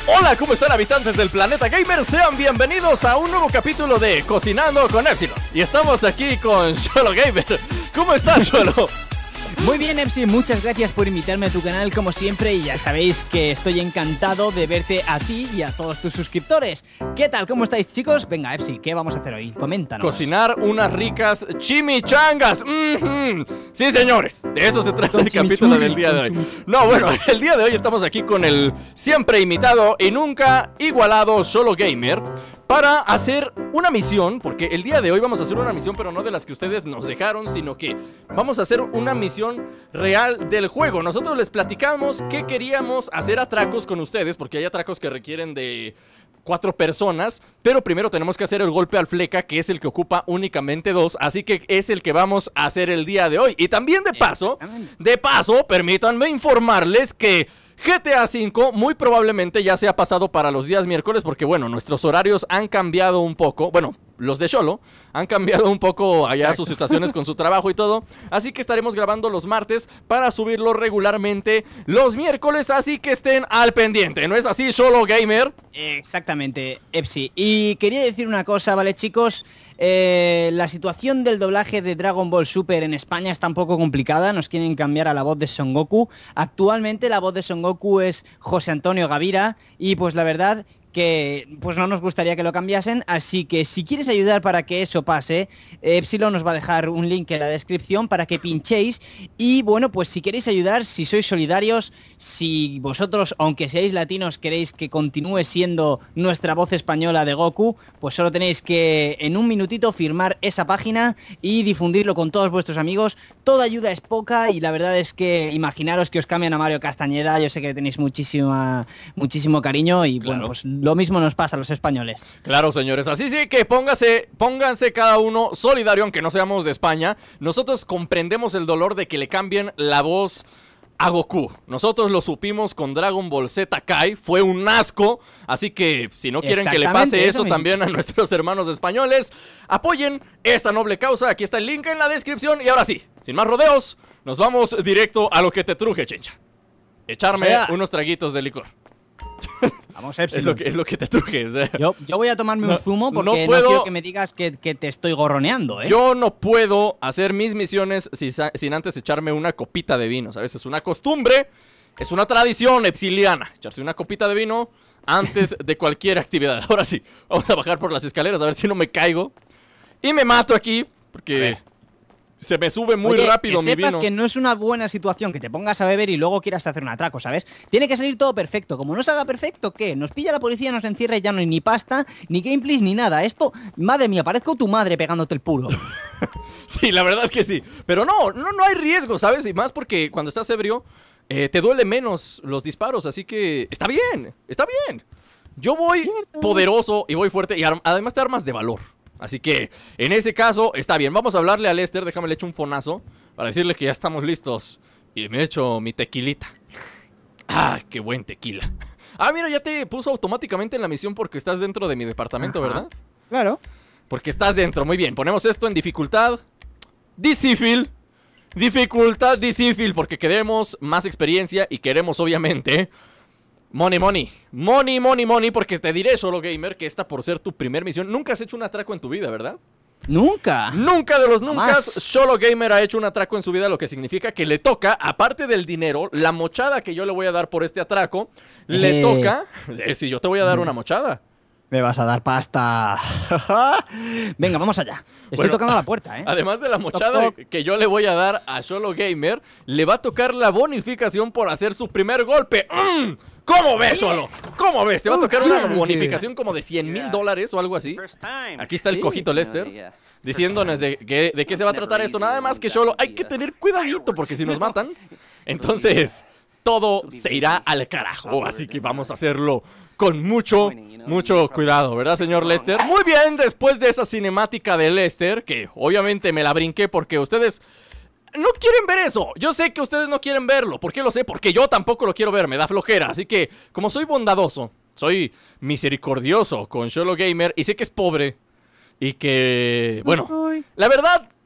Hola, ¿cómo están habitantes del planeta gamer? Sean bienvenidos a un nuevo capítulo de Cocinando con Epsilon. Y estamos aquí con Xolo Gamer. ¿Cómo estás, Xolo? Muy bien, Epsi, muchas gracias por invitarme a tu canal como siempre. Y ya sabéis que estoy encantado de verte a ti y a todos tus suscriptores. ¿Qué tal? ¿Cómo estáis, chicos? Venga, Epsi, ¿qué vamos a hacer hoy? Coméntanos. Cocinar unas ricas chimichangas. Sí, señores, de eso se trata el capítulo del día de hoy. No, bueno, el día de hoy estamos aquí con el siempre imitado y nunca igualado Xolo Gamer para hacer una misión, porque el día de hoy vamos a hacer una misión, pero no de las que ustedes nos dejaron, sino que vamos a hacer una misión real del juego. Nosotros les platicamos que queríamos hacer atracos con ustedes, porque hay atracos que requieren de 4 personas, pero primero tenemos que hacer el golpe al fleca, que es el que ocupa únicamente 2, así que es el que vamos a hacer el día de hoy. Y también de paso, permítanme informarles que GTA V muy probablemente ya se ha pasado para los días miércoles, porque bueno, nuestros horarios han cambiado un poco. Bueno, los de Xolo han cambiado un poco allá. Exacto. Sus situaciones con su trabajo y todo. Así que estaremos grabando los martes para subirlo regularmente los miércoles, así que estén al pendiente. ¿No es así, Xolo Gamer? Exactamente, Epsi. Y quería decir una cosa, ¿vale, chicos? La situación del doblaje de Dragon Ball Super en España está un poco complicada. Nos quieren cambiar a la voz de Son Goku. Actualmente la voz de Son Goku es José Antonio Gavira. Y pues la verdad que pues no nos gustaría que lo cambiasen, así que si quieres ayudar para que eso pase, Epsilon nos va a dejar un link en la descripción para que pinchéis. Y bueno, pues si queréis ayudar, si sois solidarios, si vosotros, aunque seáis latinos, queréis que continúe siendo nuestra voz española de Goku, pues solo tenéis que en un minutito firmar esa página y difundirlo con todos vuestros amigos. Toda ayuda es poca y la verdad es que imaginaros que os cambian a Mario Castañeda. Yo sé que tenéis muchísimo cariño y claro, bueno, pues lo mismo nos pasa a los españoles. Claro, señores, así sí que pónganse cada uno solidario, aunque no seamos de España. Nosotros comprendemos el dolor de que le cambien la voz a Goku. Nosotros lo supimos con Dragon Ball Z Kai, fue un asco. Así que si no quieren que le pase eso también a nuestros hermanos españoles, apoyen esta noble causa. Aquí está el link en la descripción. Y ahora sí, sin más rodeos, nos vamos directo a lo que te truje, chencha. Echarme unos traguitos de licor. Vamos, Epsilon. Es lo que te truje, o sea. Yo voy a tomarme un zumo porque no quiero que me digas que te estoy gorroneando, ¿eh? Yo no puedo hacer mis misiones sin antes echarme una copita de vino, ¿sabes? Es una costumbre, es una tradición epsiliana, echarse una copita de vino antes de cualquier actividad. Ahora sí, vamos a bajar por las escaleras a ver si no me caigo y me mato aquí, porque se me sube muy rápido mi vino. Que sepas que no es una buena situación que te pongas a beber y luego quieras hacer un atraco, ¿sabes? Tiene que salir todo perfecto. Como no se haga perfecto, ¿qué? Nos pilla la policía, nos encierra y ya no hay ni pasta, ni gameplays, ni nada. Esto, madre mía, parezco tu madre pegándote el puro. Sí, la verdad que sí. Pero no hay riesgo, ¿sabes? Y más porque cuando estás ebrio, te duele menos los disparos. Así que está bien, está bien. Yo voy poderoso y voy fuerte y además te armas de valor. Así que, en ese caso, está bien. Vamos a hablarle a Lester, déjame le echo un fonazo para decirle que ya estamos listos. Y me echo mi tequilita. ¡Ah, qué buen tequila! Ah, mira, ya te puso automáticamente en la misión porque estás dentro de mi departamento, ¿verdad? Claro. Porque estás dentro, muy bien. Ponemos esto en dificultad difícil. Dificultad difícil, porque queremos más experiencia y queremos, obviamente, money, porque te diré, Xolo Gamer, que esta por ser tu primer misión. Nunca has hecho un atraco en tu vida, ¿verdad? Nunca. Nunca de los nunca Xolo Gamer ha hecho un atraco en su vida, lo que significa que le toca, aparte del dinero, la mochada que yo le voy a dar por este atraco, le toca... Sí, yo te voy a dar una mochada. Me vas a dar pasta. Venga, vamos allá. Estoy tocando la puerta, ¿eh? Además de la mochada que yo le voy a dar a Xolo Gamer, le va a tocar la bonificación por hacer su primer golpe. ¿Cómo ves, Xolo? ¿Cómo ves? Te va a tocar una bonificación como de $100,000 o algo así. Aquí está el cojito Lester diciéndonos de qué se va a tratar esto. Nada más que, Xolo, hay que tener cuidadito porque si nos matan, entonces todo se irá al carajo. Así que vamos a hacerlo con mucho cuidado, ¿verdad, señor Lester? Muy bien, después de esa cinemática de Lester, que obviamente me la brinqué porque ustedes no quieren ver eso. Yo sé que ustedes no quieren verlo. ¿Por qué lo sé? Porque yo tampoco lo quiero ver, me da flojera. Así que, como soy bondadoso, soy misericordioso con Xolo Gamer y sé que es pobre y que, bueno, la verdad,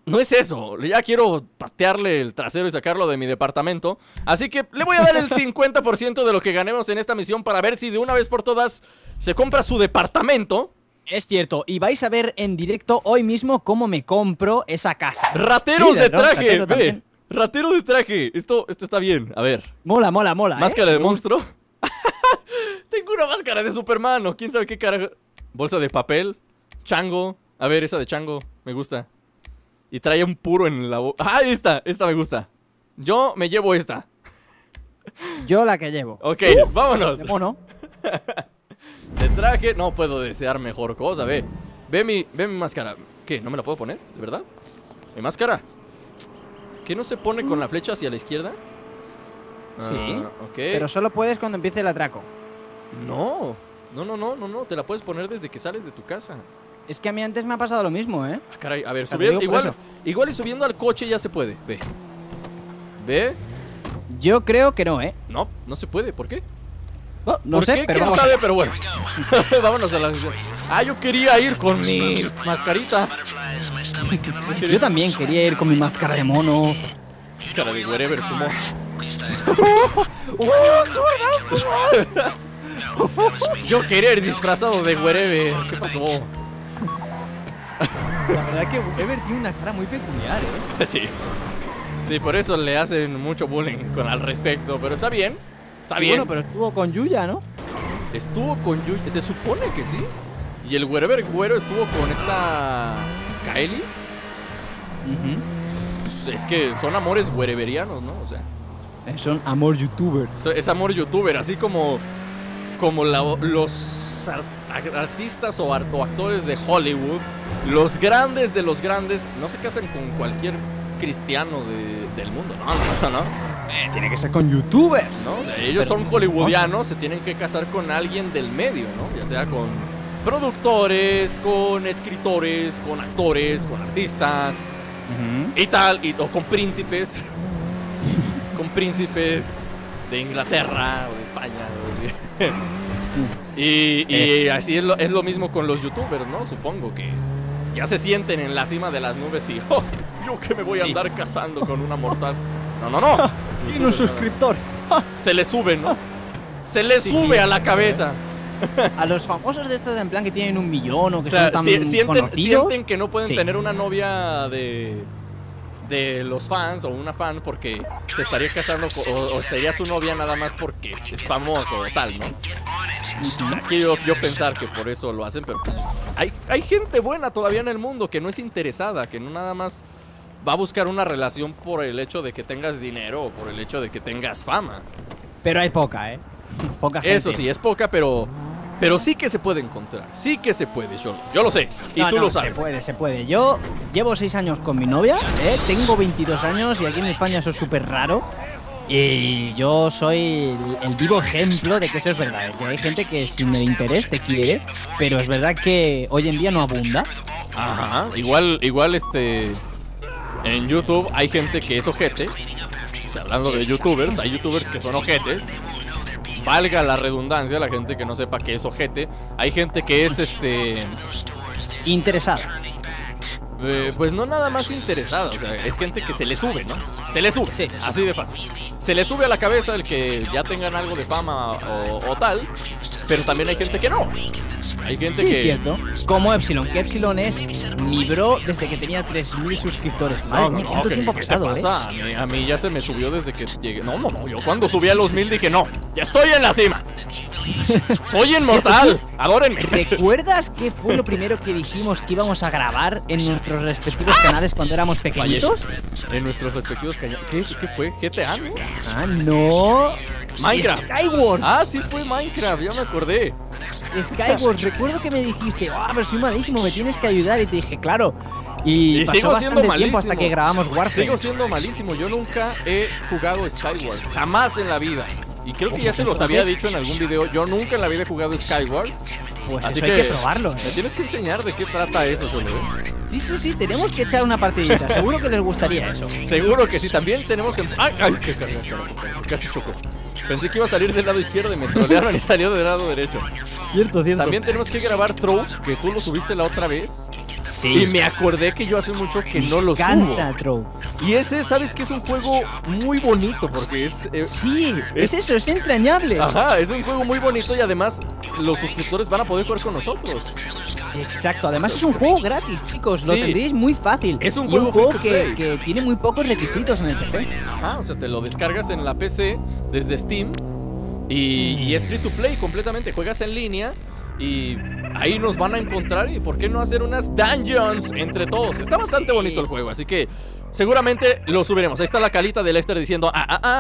No es eso, ya quiero patearle el trasero y sacarlo de mi departamento. Así que le voy a dar el 50% de lo que ganemos en esta misión para ver si de una vez por todas se compra su departamento. Es cierto, y vais a ver en directo hoy mismo cómo me compro esa casa. ¡Rateros de ¿no? traje! Ratero Ve, también. ratero de traje. Esto está bien, a ver. Mola, mola, mola. Máscara de monstruo. Tengo una máscara de Superman, o quién sabe qué carajo. Bolsa de papel. Chango. A ver, esa de chango, me gusta. Y trae un puro en la boca. ¡Ah, esta me gusta! Yo me llevo esta. Yo la que llevo. Ok, vámonos. De mono. De traje, no puedo desear mejor cosa, ve. Ve mi máscara. ¿Qué? ¿No me la puedo poner? ¿De verdad? ¿Mi máscara? ¿Qué no se pone con la flecha hacia la izquierda? Sí, ok. pero solo puedes cuando empiece el atraco. No, te la puedes poner desde que sales de tu casa. Es que a mí antes me ha pasado lo mismo, ¿eh? Ah, caray, a ver, Te digo por igual y subiendo al coche ya se puede, ve. ¿Ve? Yo creo que no, ¿eh? No, no se puede, ¿por qué? Oh, no ¿Por sé, qué? pero ¿Quién vamos sabe? allá. Pero bueno. Vámonos a la sesión. Ah, yo quería ir con mi mascarita. Yo también quería ir con mi máscara de mono. Máscara de wherever, tu mono. Yo quería ir disfrazado de wherever. ¿Qué pasó? La verdad que Ever tiene una cara muy peculiar, ¿eh? Sí. Sí, por eso le hacen mucho bullying al respecto. Pero está bien. Está bien. Bueno, pero estuvo con Yuya, ¿no? Estuvo con Yuya. Se supone que sí. Y el wherever güero estuvo con esta Kylie. Es que son amores whereverianos, ¿no? O sea, Son amor youtuber. es amor youtuber, así como los artistas o actores de Hollywood, los grandes de los grandes, no se casan con cualquier cristiano del mundo, no. Tiene que ser con youtubers. ¿No? O sea, ellos son hollywoodianos, se tienen que casar con alguien del medio, ¿no? Ya sea con productores, con escritores, con actores, con artistas y tal, o con príncipes. Con príncipes de Inglaterra o de España. Y así es lo mismo con los youtubers, ¿no? Supongo que ya se sienten en la cima de las nubes y yo que me voy a andar casando con una mortal. No. Tiene un suscriptor. Se le sube, ¿no? Se le sube a la cabeza. A los famosos de estos en plan que tienen 1 millón o que O sea, son tan conocidos. sienten que no pueden tener una novia de los fans o una fan porque se estaría casando o sería su novia nada más porque es famoso o tal, ¿no? O sea, quiero yo pensar que por eso lo hacen, pero pues, hay gente buena todavía en el mundo que no es interesada, que no nada más va a buscar una relación por el hecho de que tengas dinero o por el hecho de que tengas fama. Pero hay poca, ¿eh? Poca gente. Eso sí, es poca, pero sí que se puede encontrar. Sí que se puede, yo lo sé. Y tú lo sabes. Se puede. Yo llevo 6 años con mi novia, tengo 22 años y aquí en España eso es súper raro. Y yo soy el vivo ejemplo de que eso es verdad. Que hay gente que sin el interés te quiere, pero es verdad que hoy en día no abunda. Ajá, igual en YouTube hay gente que es ojete. O sea, hablando de youtubers, hay youtubers que son ojetes. Valga la redundancia, la gente que no sepa qué es ojete. Hay gente que es interesada. Pues no nada más interesada, o sea, es gente que se le sube, ¿no? Se le sube, sí. Así de fácil. Se le sube a la cabeza el que ya tengan algo de fama o tal, pero también hay gente que no. Hay gente que... es cierto. Como Epsilon, que Epsilon es mi bro desde que tenía 3000 suscriptores. Madre mía, ¿cuánto tiempo ha pasado, ¿qué te pasa? A mí ya se me subió desde que llegué. No, yo cuando subí a los 1000 dije, no, ya estoy en la cima. Soy inmortal, adórenme. ¿Recuerdas qué fue lo primero que dijimos que íbamos a grabar en nuestros respectivos canales cuando éramos pequeñitos? En nuestros respectivos canales. ¿Qué fue? ¿GTA, no? Ah, no. Minecraft. Skyward. Ah, sí fue Minecraft, ya me acordé. Skyward, recuerdo que me dijiste, pero soy malísimo, me tienes que ayudar. Y te dije, claro. Y pasó sigo siendo bastante malísimo. tiempo hasta que grabamos Warframe. Sigo siendo malísimo, yo nunca he jugado Skyward. Jamás en la vida. Y creo que ya se los había dicho en algún video. Yo nunca en la vida he jugado Skyward. Pues así eso hay que probarlo, me tienes que enseñar de qué trata eso, Cholo. Sí, tenemos que echar una partidita. Seguro que les gustaría eso. Seguro que sí, también tenemos en... ¡Ay! Casi chocó. Pensé que iba a salir del lado izquierdo y me trolearon y salió del lado derecho. Cierto. También tenemos que grabar Troll, que tú lo subiste la otra vez. Sí. Y me acordé que yo hace mucho que no lo Canta, subo. Troll. Y ese, ¿sabes qué? Es un juego muy bonito porque es... Sí, es eso, es entrañable. Ajá, es un juego muy bonito y además los suscriptores van a poder jugar con nosotros. Exacto, además es un juego gratis, chicos, lo Sí. tendréis muy fácil. Es un y un juego juego free to play. que tiene muy pocos requisitos en el PC. Ajá, o sea, te lo descargas en la PC desde Steam y es free to play completamente. Juegas en línea y ahí nos van a encontrar. Y ¿por qué no hacer unas dungeons entre todos? Está bastante bonito el juego, así que seguramente lo subiremos. Ahí está la calita de Lester diciendo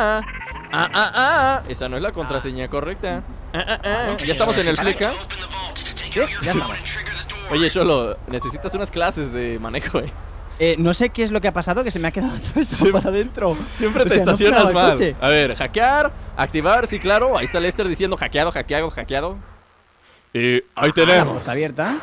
esa no es la contraseña correcta. Ya estamos en el fleca. Sí, ya estamos. Oye, Cholo, necesitas unas clases de manejo, No sé qué es lo que ha pasado, que se me ha quedado atravesado para adentro. Siempre O te sea, no estacionas frenaba el mal. coche. A ver, hackear, activar, sí, claro. Ahí está Lester diciendo hackeado, hackeado, hackeado. Y ahí La tenemos. puerta abierta.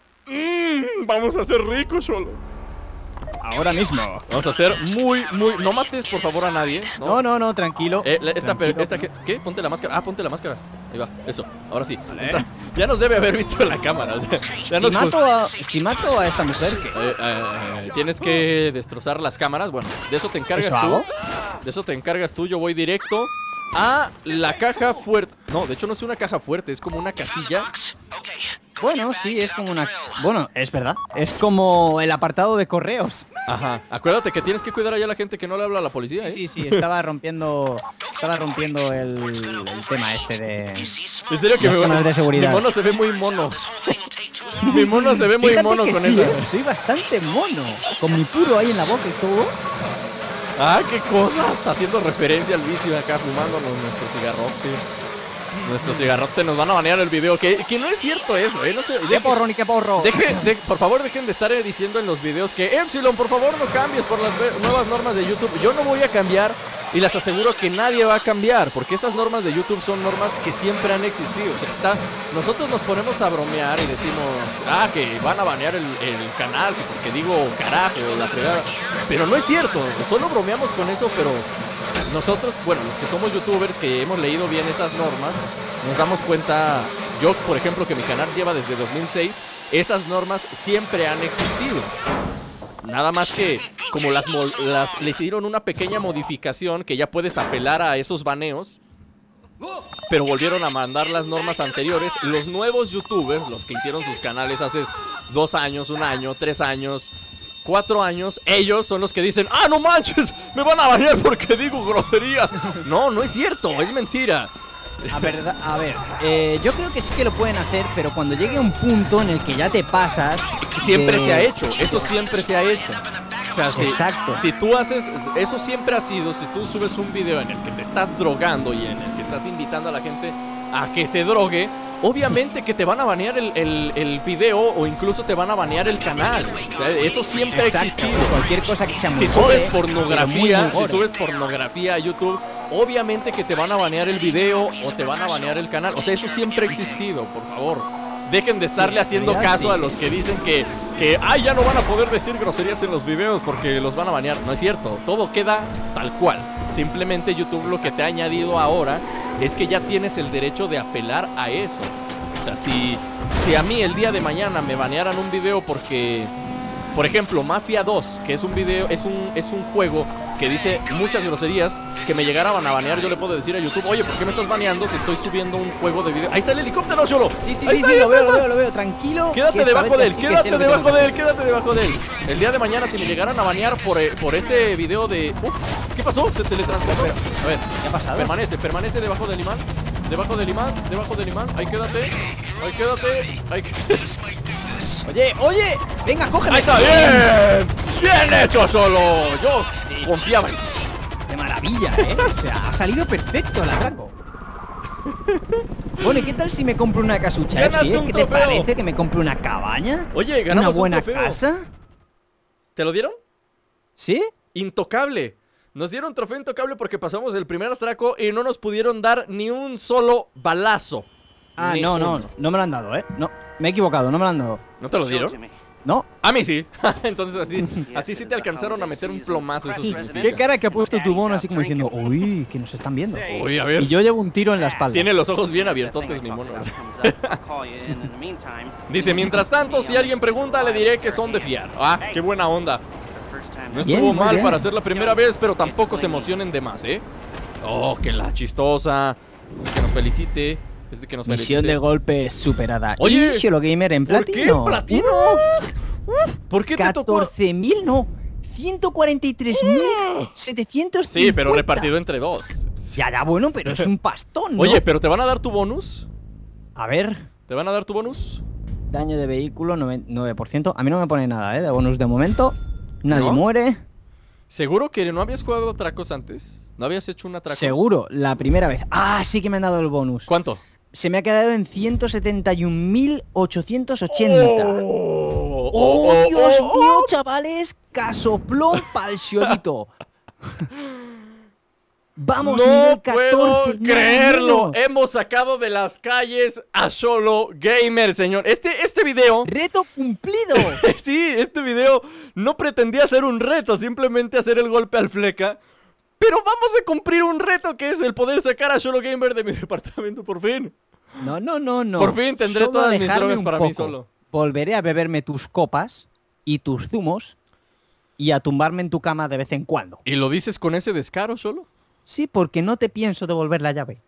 Vamos a ser ricos, Cholo. Ahora mismo. Vamos a ser muy... No mates, por favor, a nadie. No, tranquilo. Esta ¿qué? Ponte la máscara. Ah, ponte la máscara. Ahí va, eso. Ahora sí. Ya nos debe haber visto la cámara. O sea, ya Si mato a esta mujer, ¿qué? tienes que destrozar las cámaras. Bueno, de eso te encargas ¿Eso tú. hago? De eso te encargas tú. Yo voy directo a la caja fuerte. No, de hecho no es una caja fuerte, es como una casilla. Bueno, sí, es como una... Bueno, es verdad. Es como el apartado de correos. Ajá. Acuérdate que tienes que cuidar allá a la gente que no le habla a la policía, ¿eh? Sí, estaba rompiendo el tema este de... En serio que Las cámaras de seguridad. mi mono se ve muy mono. Mi mono se ve muy Fíjate mono que con sí, eso. soy bastante mono. Con mi puro ahí en la boca y todo. Ah, qué cosas. Haciendo referencia al vicio acá, fumándonos nuestro cigarrote. Nuestro cigarrote, nos van a banear el video. Que no es cierto eso, ¿eh? No sé. ¡Qué porro, ni qué porro! Por favor, dejen de estar diciendo en los videos que Epsilon, por favor, no cambies por las nuevas normas de YouTube. Yo no voy a cambiar y les aseguro que nadie va a cambiar, porque estas normas de YouTube son normas que siempre han existido. O sea, nosotros nos ponemos a bromear y decimos, que van a banear el canal, que porque digo carajo, la fregada. Pero no es cierto, solo bromeamos con eso, pero nosotros, bueno, los que somos youtubers, que hemos leído bien esas normas, nos damos cuenta, yo por ejemplo que mi canal lleva desde 2006, esas normas siempre han existido. Nada más que como le hicieron una pequeña modificación que ya puedes apelar a esos baneos, pero volvieron a mandar las normas anteriores. Los nuevos youtubers, los que hicieron sus canales hace 2 años, 1 año, 3 años, 4 años, ellos son los que dicen, ¡ah, no manches! ¡Me van a banear porque digo groserías! No, no es cierto, es mentira. A ver, yo creo que sí que lo pueden hacer, pero cuando llegue un punto en el que ya te pasas... Siempre se ha hecho, eso siempre se ha hecho. O sea, Exacto. Si tú haces, eso siempre ha sido, si tú subes un video en el que te estás drogando y en el que estás invitando a la gente a que se drogue, obviamente que te van a banear el video o incluso te van a banear el canal. O sea, eso siempre ha existido. Cualquier cosa que sea muy Si subes gore, pornografía, muy gore. si subes pornografía a YouTube, obviamente que te van a banear el video o te van a banear el canal. O sea, eso siempre ha existido, por favor. Dejen de estarle haciendo caso a los que dicen que ya no van a poder decir groserías en los videos porque los van a banear. No es cierto, todo queda tal cual. Simplemente YouTube lo que te ha añadido ahora es que ya tienes el derecho de apelar a eso. O sea, si a mí el día de mañana me banearan un video porque, por ejemplo, Mafia 2, que es un video, es un juego que dice muchas groserías, que me llegaran a banear, yo le puedo decir a YouTube, oye, ¿por qué me estás baneando si estoy subiendo un juego de video? Ahí está el helicóptero, Cholo. Sí, lo veo, tranquilo. Quédate debajo de él, quédate debajo de él. El día de mañana, si me llegaran a banear por ese video de... ¿Qué pasó? Se teletransportó. A ver, ¿qué ha pasado? Permanece debajo del imán. Debajo del imán. Ahí quédate. Oye, venga, cógeme. Ahí está, bien hecho, Cholo. Yo confiaba en ti. De maravilla, o sea, ha salido perfecto el atraco. Bueno, ¿y qué tal si me compro una casucha? Ganaste un ¿Qué te trofeo. parece? ¿Que me compre una cabaña? Oye, ganamos ¿Una buena un trofeo. casa? ¿Te lo dieron? ¿Sí? Intocable. Nos dieron trofeo intocable porque pasamos el primer atraco y no nos pudieron dar ni un solo balazo. Ah, Ni no uno. me lo han dado, No, me he equivocado, no me lo han dado. ¿No te lo dieron? No. A mí sí. Entonces así, a ti sí te alcanzaron a meter un plomazo, eso significa. Qué cara que ha puesto tu mono así como diciendo, uy, que nos están viendo. Uy, a ver. Y yo llevo un tiro en la espalda. Tiene los ojos bien abiertotes, mi mono. Dice, mientras tanto, si alguien pregunta, le diré que son de fiar. Ah, qué buena onda. No estuvo Bien, muy mal bien. para ser la primera vez, pero tampoco se emocionen de más, ¿eh? Oh, que la chistosa. Que nos felicite. Es de que nos felicite. Misión de golpe superada. Oye, y Xolo Gamer en ¿por qué platino. platino? ¿Por qué te tocó? 14.000, no. 143.750. Sí, pero repartido entre dos. Ya, bueno, pero es un pastón, ¿no? Oye, pero ¿te van a dar tu bonus? A ver. ¿Te van a dar tu bonus? Daño de vehículo, 9%. A mí no me pone nada, de bonus de momento. Nadie ¿No? muere. ¿Seguro que no habías jugado atracos antes? ¿No habías hecho un atraco? Seguro, la primera vez. Ah, sí que me han dado el bonus. ¿Cuánto? Se me ha quedado en 171.880. ¡Oh, Dios mío, chavales! Casoplón pa'l Xolito. Vamos, No nivel 14. puedo nada creerlo. menos. Hemos sacado de las calles a Xolo Gamer, señor. Este video... Reto cumplido. Sí, este video no pretendía ser un reto, simplemente hacer el golpe al fleca. Pero vamos a cumplir un reto que es el poder sacar a Xolo Gamer de mi departamento, por fin. No. Por fin tendré Solo todas mis dejarme drogas un para mí poco. solo. Volveré a beberme tus copas y tus zumos y a tumbarme en tu cama de vez en cuando. ¿Y lo dices con ese descaro, Xolo? Sí, porque no te pienso devolver la llave.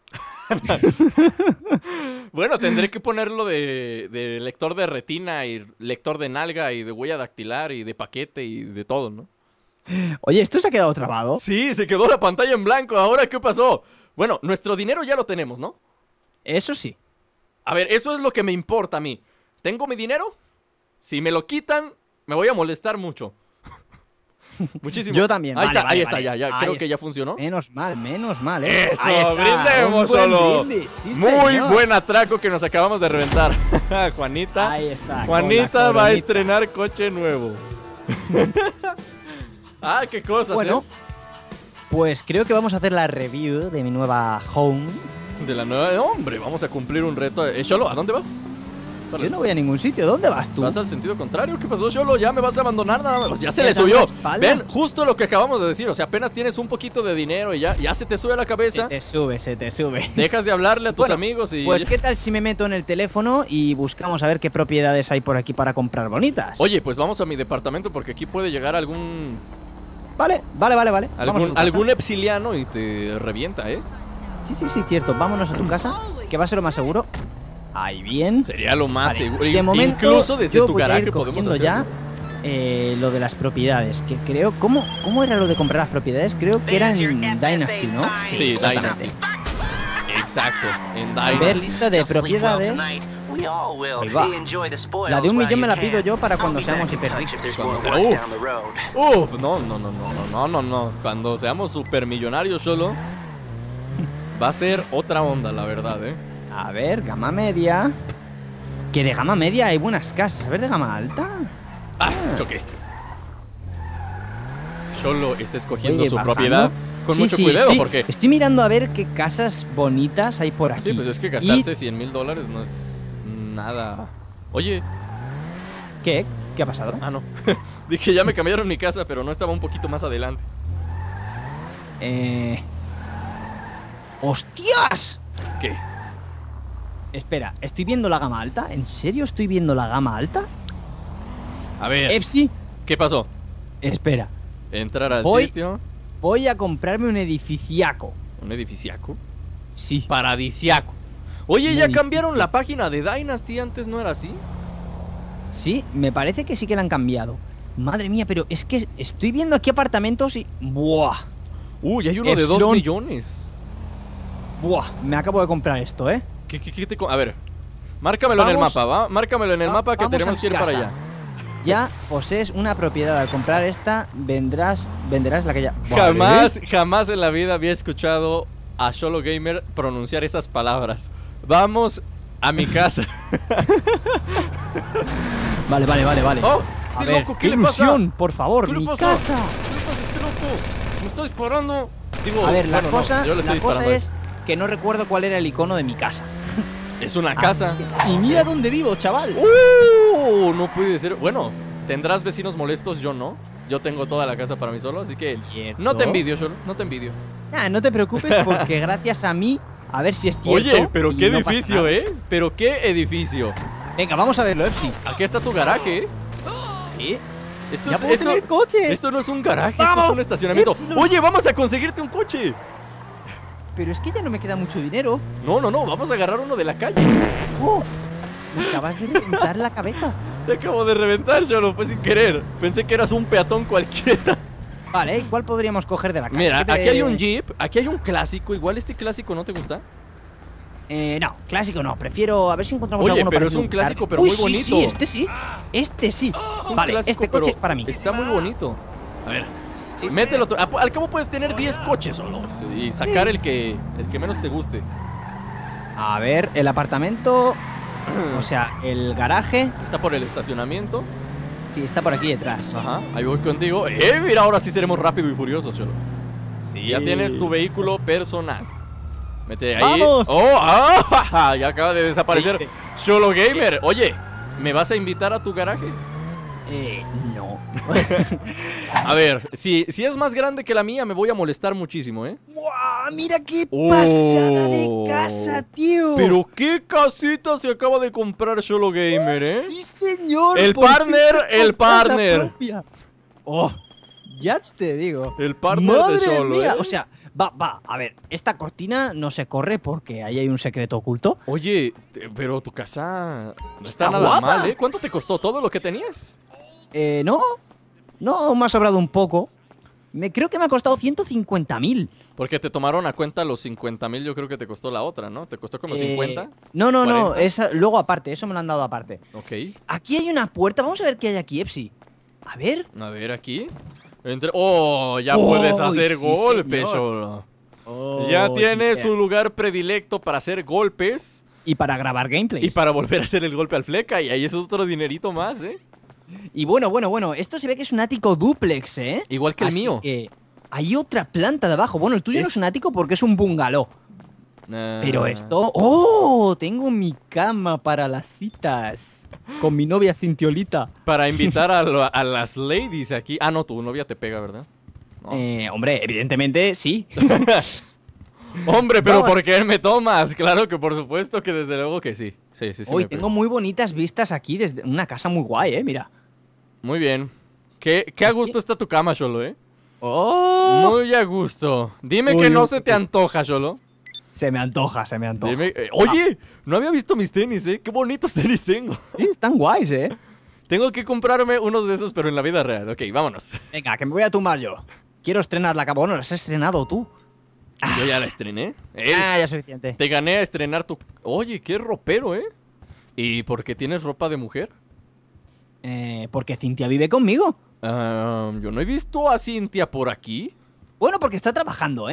Bueno, tendré que ponerlo de lector de retina y lector de nalga y de huella dactilar y de paquete y de todo, ¿no? Oye, ¿esto se ha quedado trabado? Sí, se quedó la pantalla en blanco. ¿Ahora qué pasó? Bueno, nuestro dinero ya lo tenemos, ¿no? Eso sí. A ver, eso es lo que me importa a mí. ¿Tengo mi dinero? Si me lo quitan, me voy a molestar mucho. Muchísimo. Yo también. Ahí Vale, está, vale, ahí está, vale. ya Ahí creo está. que ya funcionó. Menos mal, Eso, Ahí está, brindemos, un buen Xolo. brindis, sí, Muy señor. buen atraco que nos acabamos de reventar. Juanita. Ahí está. Juanita con la va a coronita. estrenar coche nuevo. Ah, qué cosas, Bueno, pues creo que vamos a hacer la review de mi nueva home. De la nueva... Hombre, vamos a cumplir un reto. Xolo, ¿a dónde vas? Yo no voy a ningún sitio. ¿Dónde vas tú? ¿Vas al sentido contrario? ¿Qué pasó, Xolo? ¿Ya me vas a abandonar nada más? Ya se ¿Me le das subió. la espalda? Ven, justo lo que acabamos de decir. O sea, apenas tienes un poquito de dinero y ya se te sube a la cabeza. Se te sube. Dejas de hablarle a tus Bueno, amigos y... Pues qué tal si me meto en el teléfono y buscamos a ver qué propiedades hay por aquí para comprar bonitas. Oye, pues vamos a mi departamento porque aquí puede llegar algún Vale. Vamos a tu casa. algún epsiliano y te revienta, ¿eh? Sí, cierto. Vámonos a tu casa, que va a ser lo más seguro. Ahí bien. Sería lo más Vale, seguro. de momento, Incluso desde yo tu voy a ir garaje podemos cogiendo hacerlo. ya lo de las propiedades, que creo... ¿Cómo era lo de comprar las propiedades? Creo que era en Dynasty, ¿no? Sí, exactamente. Dynasty. Exacto, en Ver Dynasty. lista de propiedades. Ahí va. La de 1 millón me la pido yo para cuando seamos hiper ricos. Uf, no. Cuando seamos supermillonarios solo, va a ser otra onda, la verdad, ¿eh? A ver, gama media. Que de gama media hay buenas casas. A ver, de gama alta. Ah, choqué. Solo está escogiendo Oye, su bajando. propiedad con Sí, mucho sí, cuidado estoy, porque... estoy mirando a ver qué casas bonitas hay por aquí. Sí, pues es que gastarse $100,000 no es nada. Oye, ¿Qué? ¿Qué ha pasado? ah no. Dije, ya me cambiaron mi casa, pero no estaba un poquito más adelante. ¡Hostias! ¿Qué? Espera, ¿estoy viendo la gama alta? ¿En serio estoy viendo la gama alta? A ver, Epsi, ¿qué pasó? espera. Entrar al Voy- sitio. Voy a comprarme un edificiaco. Un edificiaco. Sí. Paradisiaco. Oye, Un ya edificio. cambiaron la página de Dynasty, antes no era así. Sí, me parece que sí que la han cambiado. Madre mía, pero es que estoy viendo aquí apartamentos y... ¡Buah! Uy, hay uno de 2 Epsilon. millones. ¡Buah! Me acabo de comprar esto, ¿eh? A ver, márcamelo en el Vamos- mapa, ¿va? Márcamelo en el mapa que vamos tenemos a que ir casa. para allá. Ya posees una propiedad. Al comprar esta, venderás la que ya... Vale. Jamás en la vida había escuchado a Xolo Gamer pronunciar esas palabras. Vamos a mi casa. Vale. ¡Oh! A ¡Este ver, loco! ¿Qué le pasa? ilusión, por favor, ¿Qué le mi pasa? casa. ¿Qué le pasa a este loco? ¡Me está disparando! Digo, A ver, la bueno, no, cosa, yo le estoy la cosa disparando a él. es que no recuerdo cuál era el icono de mi casa. Es una casa. Y mira dónde vivo, chaval. Oh, no puede ser. Bueno, tendrás vecinos molestos, yo no. Yo tengo toda la casa para mí solo, así que no te envidio, Xolo, no te envidio. No te preocupes porque gracias a mí, a ver si es cierto. Oye, pero qué no pasa edificio, nada. Pero qué edificio. Venga, vamos a verlo, Epsi. Aquí está tu garaje, ¿Sí? Esto ¡Ya es, puedo tener coche! esto no es un garaje, esto ¡Vamos! es un estacionamiento. Epsilon. Oye, vamos a conseguirte un coche. Pero es que ya no me queda mucho dinero. No, vamos a agarrar uno de la calle. ¡Oh! Me acabas de reventar la cabeza. Te acabo de reventar, Xolo, fue sin querer. Pensé que eras un peatón cualquiera. Vale, ¿y cuál podríamos coger de la calle? Mira, ¿Qué te- aquí hay un Jeep, aquí hay un clásico. Igual este clásico no te gusta. No, clásico no. Prefiero a ver si encontramos Oye, alguno pero para es un dibujar. clásico, pero Uy, muy sí, bonito. Sí, este sí. Este sí. Es un Vale, clásico, este coche pero es para mí. Está muy bonito. A ver, mételo. Al cabo puedes tener 10 coches solo y sacar el que menos te guste. A ver, el apartamento. O sea, el garaje. Está por el estacionamiento. Sí, está por aquí detrás. Ajá, ahí voy contigo. Mira, ahora sí seremos rápido y furiosos, Xolo. Sí. Ya tienes tu vehículo personal. Mete ahí. ¡Vamos! ¡Oh! ¡Ah! Ya acaba de desaparecer Sí. Xolo Gamer. Oye, ¿me vas a invitar a tu garaje? No. A ver, si es más grande que la mía, me voy a molestar muchísimo, ¿eh? ¡Guau! ¡Mira qué Oh. pasada de casa, tío! Pero qué casita se acaba de comprar Xolo Gamer, ¿eh? ¡Sí, señor! El por fin partner, tengo el casa partner. propia. ¡Oh! Ya te digo. El partner ¡Madre de Xolo, mía! ¿eh? O sea, va, a ver, esta cortina no se corre porque ahí hay un secreto oculto. Oye, pero tu casa no Está está nada guapa. mal, ¿eh? ¿Cuánto te costó todo lo que tenías? No, me ha sobrado un poco. Creo que me ha costado 150.000. Porque te tomaron a cuenta los 50.000, yo creo que te costó la otra, ¿no? ¿Te costó como 50? No, 40. luego aparte, eso me lo han dado aparte. Ok. Aquí hay una puerta, vamos a ver qué hay aquí, Epsi. A ver. A ver, aquí. ¡Oh! Ya ¡Oh, puedes hacer sí, golpes, señor! Xolo. Ya tienes su lugar predilecto para hacer golpes Y para grabar gameplays. y para volver a hacer el golpe al fleca. Y ahí es otro dinerito más, ¿eh? Y bueno, esto se ve que es un ático dúplex, ¿eh? Igual que el Así mío. que hay otra planta de abajo. Bueno, el tuyo no Es- es un ático porque es un bungalow. Ah. Pero esto... ¡Oh! Tengo mi cama para las citas. Con mi novia Cintiolita. Para invitar a las ladies aquí. Ah, no, tu novia te pega, ¿verdad? No. Hombre, evidentemente sí. Hombre, pero Vamos. ¿por qué me tomas? Claro que por supuesto que desde luego que sí. Sí. Hoy me tengo pega. muy bonitas vistas aquí desde una casa muy guay, mira. Muy bien. Qué a gusto está tu cama, Xolo, ¿eh? ¡Oh! Muy a gusto. Dime Uy, que no uy, se te antoja, Xolo. Se me antoja. Dime, oye, no había visto mis tenis, ¿eh? Qué bonitos tenis tengo. Sí, están guays, Tengo que comprarme uno de esos, pero en la vida real. Ok, vámonos. Venga, que me voy a tumbar yo. Quiero estrenar la cama. Bueno, la has estrenado tú. Yo ya la estrené. Ya es suficiente. Te gané a estrenar tu... Oye, qué ropero, ¿eh? ¿Y por qué tienes ropa de mujer? Porque Cintia vive conmigo. Yo no he visto a Cintia por aquí. Bueno, porque está trabajando,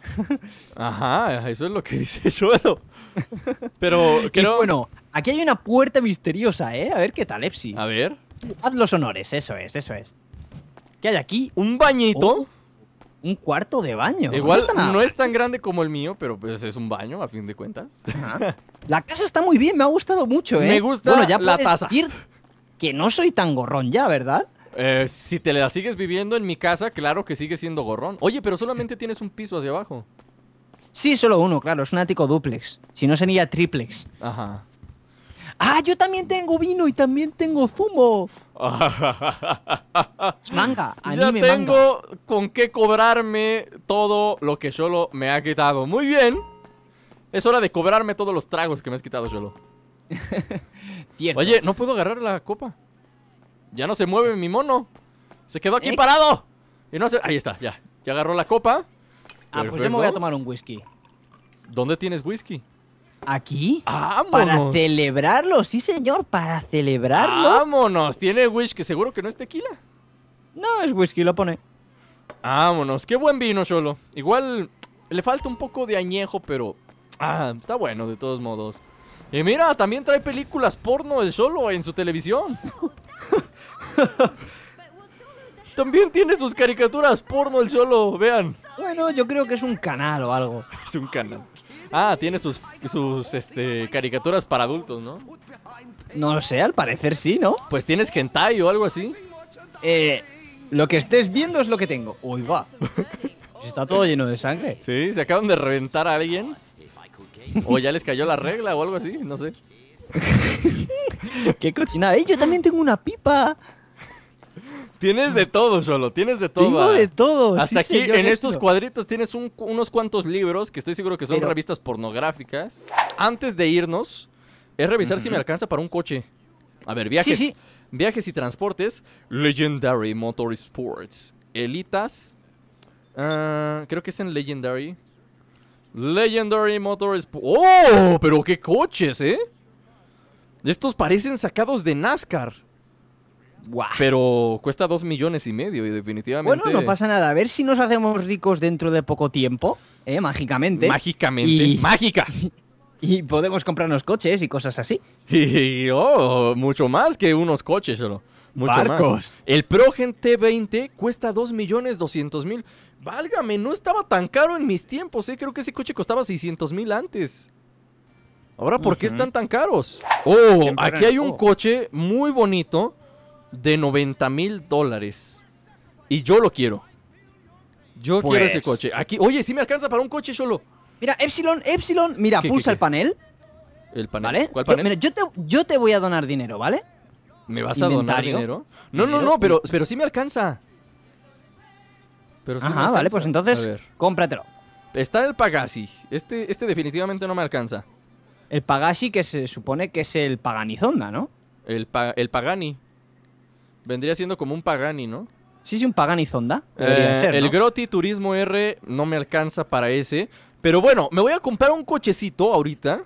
Ajá, eso es lo que dice Xolo. Pero Y creo... bueno, aquí hay una puerta misteriosa, A ver qué tal, Epsi. A ver. Haz los honores, eso es. ¿Qué hay aquí? Un bañito. Oh, un cuarto de baño. Igual está nada no mal. es tan grande como el mío, pero pues es un baño, a fin de cuentas. Ajá. La casa está muy bien, me ha gustado mucho, Me gusta bueno, ya la puedes taza. decir que no soy tan gorrón ya, ¿verdad? Si te la sigues viviendo en mi casa, claro que sigue siendo gorrón. Oye, pero solamente tienes un piso hacia abajo. Sí, solo uno, claro, es un ático dúplex. Si no sería triplex. Ajá. ¡Ah, yo también tengo vino y también tengo zumo! Manga, Ya anime, tengo con qué cobrarme todo lo que Xolo me ha quitado. Muy bien. Es hora de cobrarme todos los tragos que me has quitado, Xolo. manga. Cierto. Oye, no puedo agarrar la copa. Ya no se mueve mi mono. Se quedó aquí ¿Eh? parado. Y no se... Ahí está, ya. Ya agarró la copa. pues yo me Perfecto. voy a tomar un whisky. ¿Dónde tienes whisky? ¿Aquí? ¡Vámonos! Para celebrarlo, sí señor, para celebrarlo. ¡Vámonos! ¿Tiene whisky? ¿Seguro que no es tequila? No, es whisky, lo pone. ¡Vámonos! ¡Qué buen vino, Xolo! Igual le falta un poco de añejo, pero... está bueno de todos modos. Y mira, también trae películas porno el Xolo en su televisión. También tiene sus caricaturas porno el Xolo, vean. Bueno, yo creo que es un canal o algo. Es un canal. Tiene sus caricaturas para adultos, ¿no? No lo sé, al parecer sí, ¿no? Pues tienes hentai o algo así. Lo que estés viendo es lo que tengo. Uy, va. Está todo lleno de sangre. Sí, se acaban de reventar a alguien. O ya les cayó la regla o algo así, no sé. Qué cochinada. Yo también tengo una pipa. Tienes de todo, Xolo, tienes de todo. Tengo de todo. Hasta sí, aquí, señor, en estos esto. cuadritos, tienes unos cuantos libros que estoy seguro que son Pero- revistas pornográficas. Antes de irnos, es revisar si me alcanza para un coche. A ver, viajes. Sí, sí. Viajes y transportes. Legendary Motorsports. Elitas. Creo que es en Legendary. Legendary Motorsports. ¡Oh! Pero qué coches, ¿eh? Estos parecen sacados de NASCAR. Guau. Pero cuesta 2,5 millones y definitivamente. Bueno, no pasa nada. A ver si nos hacemos ricos dentro de poco tiempo, mágicamente. Mágicamente. Y- ¡Mágica! Y podemos comprarnos coches y cosas así. Y mucho más que unos coches, solo. Mucho Barcos. más. El Progen T20 cuesta 2,2 millones. Válgame, no estaba tan caro en mis tiempos, ¿eh? Creo que ese coche costaba 600,000 antes. Ahora, ¿por qué están tan caros? Oh, Siempre aquí hay un eran- coche muy bonito de $90,000. Y yo lo quiero. Yo quiero ese Pues- coche. Aquí, oye, sí me alcanza para un coche solo. Mira, Epsilon, mira, ¿Qué, pulsa qué? el panel, El panel. ¿vale? ¿Cuál panel? Mira, yo te voy a donar dinero, ¿vale? ¿Me vas a donar Inventario. dinero? No, Dinero. pero sí me alcanza. Pero sí me Ajá, vale, alcanza. pues A entonces, ver. cómpratelo. Está el Pagasi. Este definitivamente no me alcanza. El Pagashi, que se supone que es el Paganizonda, ¿no? El Pagani. Vendría siendo como un Pagani, ¿no? Sí, un Paganizonda. Debería ser, El ¿no? Grotti Turismo R no me alcanza para ese. Pero bueno, me voy a comprar un cochecito ahorita.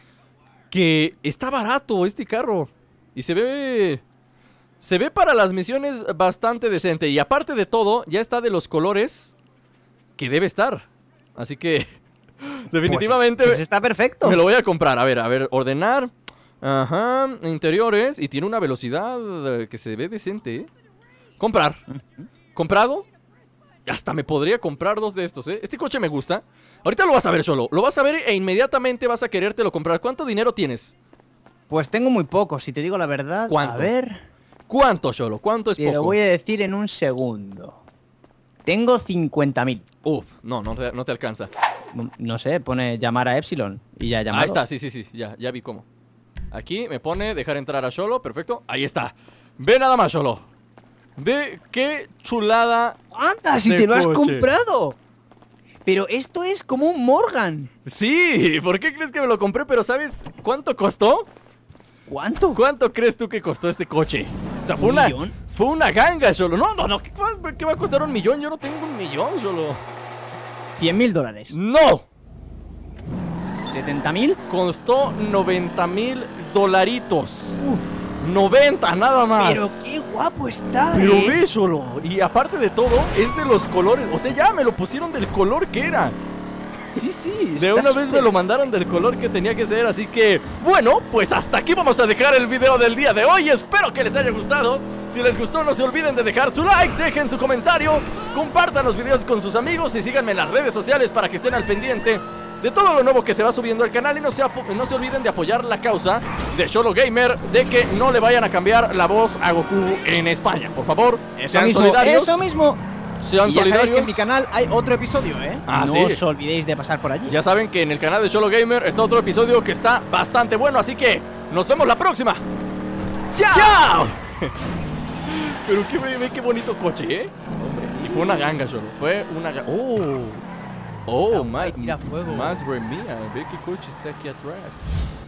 Que está barato este carro. Y se ve para las misiones bastante decente. Y aparte de todo, ya está de los colores que debe estar. Así que definitivamente Pues está perfecto. me lo voy a comprar. A ver, ordenar. Ajá, interiores. Y tiene una velocidad que se ve decente, ¿eh? Comprar. ¿Comprado? Hasta me podría comprar 2 de estos, ¿eh? Este coche me gusta. Ahorita lo vas a ver solo. Lo vas a ver e inmediatamente vas a querértelo comprar. ¿Cuánto dinero tienes? Pues tengo muy poco, si te digo la verdad. ¿Cuánto? A ver, ¿Cuánto, Xolo? ¿Cuánto es te lo poco? voy a decir en un segundo. Tengo 50.000. Uf, no te alcanza. No sé, pone llamar a Epsilon y ya llamado. Ahí está, sí, ya vi cómo. Aquí me pone dejar entrar a Xolo, perfecto. Ahí está. Ve nada más, Xolo. Ve qué chulada. ¡Anda, si de te lo has coche. comprado! Pero esto es como un Morgan. Sí, ¿por qué crees que me lo compré? Pero ¿sabes cuánto costó? ¿Cuánto? ¿Cuánto crees tú que costó este coche? O sea, fue ¿Un una, millón? fue una ganga, Xolo. No, ¿qué va a costar 1 millón? Yo no tengo 1 millón, Xolo. $100.000. ¡No! ¿70.000? Costó $90,000. 90, nada más. Pero qué guapo está, Pero ¿eh? ve, Xolo. Y aparte de todo, es de los colores. O sea, ya me lo pusieron del color que era. Sí, sí. De está una vez me súper- lo mandaron del color que tenía que ser. Así que, bueno, pues hasta aquí vamos a dejar el video del día de hoy. Espero que les haya gustado. Si les gustó, no se olviden de dejar su like, dejen su comentario, compartan los videos con sus amigos y síganme en las redes sociales para que estén al pendiente de todo lo nuevo que se va subiendo al canal. Y no se olviden de apoyar la causa de Xolo Gamer, de que no le vayan a cambiar la voz a Goku en España. Por favor, sean solidarios. Eso mismo. Sean Y ya sabéis solidarios. que en mi canal hay otro episodio, ¿eh? Ah, no sí. os olvidéis de pasar por allí. Ya saben que en el canal de Xolo Gamer está otro episodio que está bastante bueno, así que nos vemos la próxima. ¡Chao! Pero qué bonito coche, ¿eh? Y fue una ganga, Xolo. Fue una ganga. ¡Oh! ¡Oh, Está guay, tira fuego. madre mía! Ve qué coche está aquí atrás.